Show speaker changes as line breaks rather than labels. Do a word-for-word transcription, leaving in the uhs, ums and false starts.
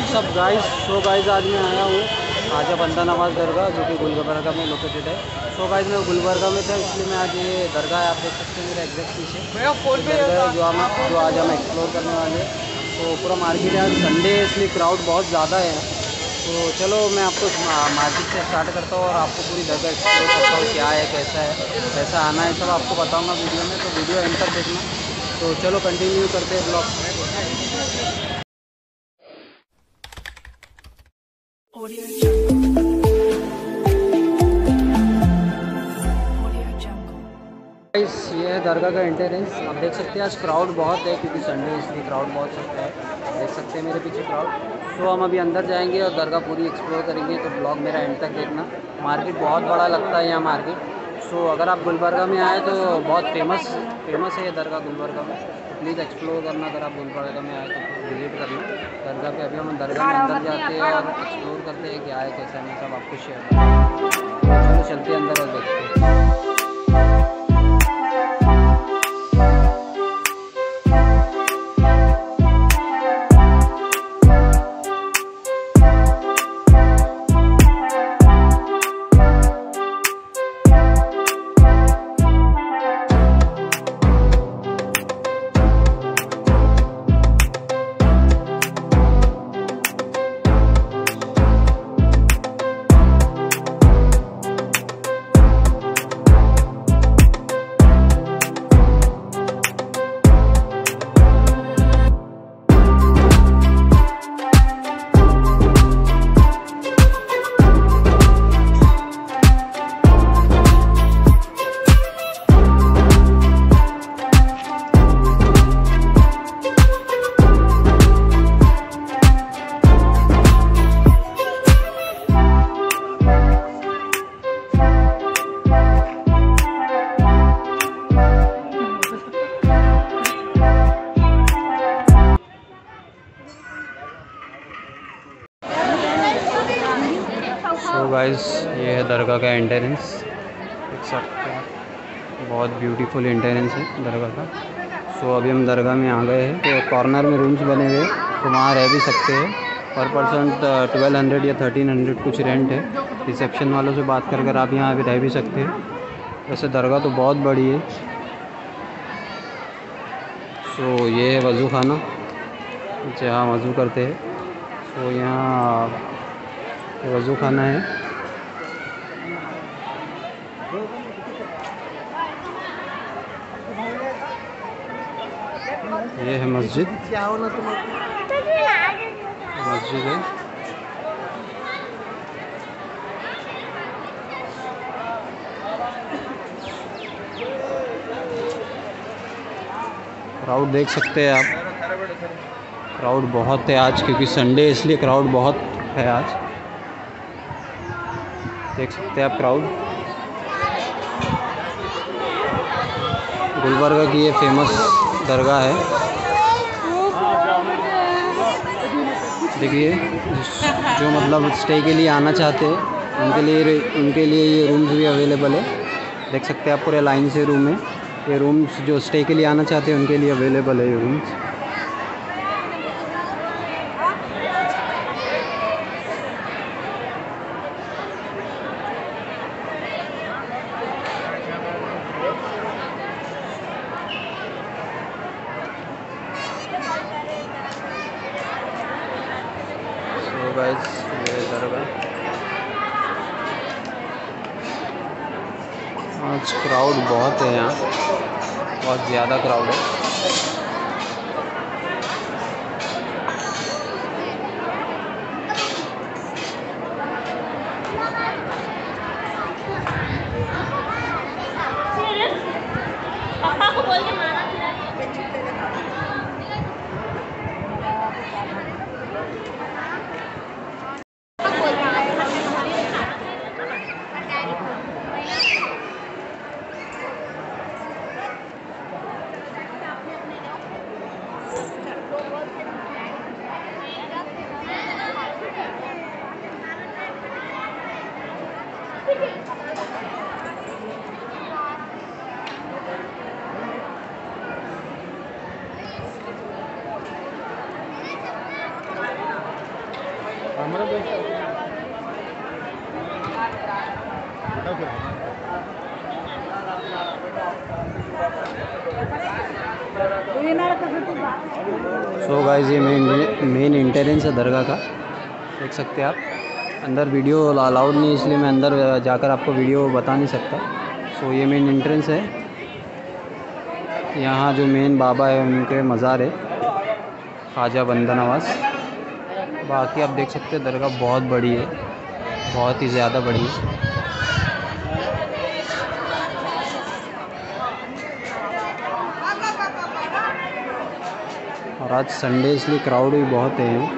सब guys so guys आज मैं आया हूँ आजा बंदा नवाज़ दरगाह जो कि गुलबर्गा में लोकेटेड है। सो गाइस मैं गुलबर्गा में था इसलिए मैं आज ये दरगाह है, आप देख सकते हैं मेरे एग्जैक्ट पीछे दरगाह है जो हम जो आज हम एक्सप्लोर करने वाले हैं। तो पूरा मार्केट है, आज संडे है इसलिए क्राउड बहुत ज़्यादा है। तो चलो मैं आपको मार्केट से स्टार्ट करता हूँ और आपको पूरी जगह एक्सप्लोर करता हूँ, क्या है कैसा है कैसा आना है सब आपको बताऊँगा वीडियो में, तो वीडियो एंड तक देखना। तो चलो कंटिन्यू करते हैं ब्लॉग। गाइस ये है दरगाह का एंट्रेंस, आप देख सकते हैं आज क्राउड बहुत है क्योंकि संडे है इसलिए क्राउड बहुत सकता है। देख सकते हैं मेरे पीछे क्राउड। तो हम अभी अंदर जाएंगे और दरगाह पूरी एक्सप्लोर करेंगे, तो ब्लॉग मेरा एंड तक देखना। मार्केट बहुत बड़ा लगता है यहाँ मार्केट। सो अगर आप गुलबर्गा में आए तो बहुत फेमस फेमस है ये दरगाह गुलबर्गा में, तो प्लीज़ एक्सप्लोर करना। अगर आप गुलबर्गा में आए तो विजिट करना दरगाह पे। अभी हम दरगाह में अंदर जाते हैं और एक्सप्लोर करते हैं क्या है कैसा है, मैं सब आपको शेयर करूँगा। चलो चलते हैं अंदर और देखते हैं। सो गाइस ये है दरगाह का एंट्रेंस, देख सकते हैं बहुत ब्यूटीफुल एंट्रेंस है दरगाह का। सो so, अभी हम दरगाह में आ गए हैं, तो कॉर्नर में रूम्स बने हुए तो वहाँ रह भी सकते हैं। पर पर्सन ट्वेल्व हंड्रेड या थर्टीन हंड्रेड कुछ रेंट है। रिसेप्शन वालों से बात कर कर आप यहाँ भी रह भी सकते हैं। वैसे दरगाह तो बहुत बड़ी है। सो so, ये है वज़ू खाना जहाँ वज़ू करते हैं। तो so, यहाँ वज़ू खाना है। ये है मस्जिद मस्जिद है। क्राउड देख सकते हैं आप, क्राउड बहुत है आज क्योंकि संडे इसलिए क्राउड बहुत है आज। देख सकते हैं आप क्राउड। गुलबर्गा की ये फेमस दरगाह है। देखिए जो मतलब स्टे के लिए आना चाहते हैं उनके लिए उनके लिए ये रूम्स भी अवेलेबल है। देख सकते हैं आप पूरे लाइन से रूम है। ये रूम्स जो स्टे के लिए आना चाहते हैं उनके लिए अवेलेबल है ये रूम्स। गाइस ये दरगाह आज क्राउड बहुत है, यहाँ बहुत ज़्यादा क्राउड है। पापा को बोल के मारा सो गाइस ये मेन मेन एंट्रेंस है दरगाह का, देख सकते हैं आप। अंदर वीडियो अलाउड नहीं, इसलिए मैं अंदर जाकर आपको वीडियो बता नहीं सकता। सो ये मेन एंट्रेंस है। यहाँ जो मेन बाबा है उनके मज़ार है, ख्वाजा बंदा नवाज। बाकी आप देख सकते हैं दरगाह बहुत बड़ी है, बहुत ही ज़्यादा बड़ी है। और आज संडे इसलिए क्राउड भी बहुत है।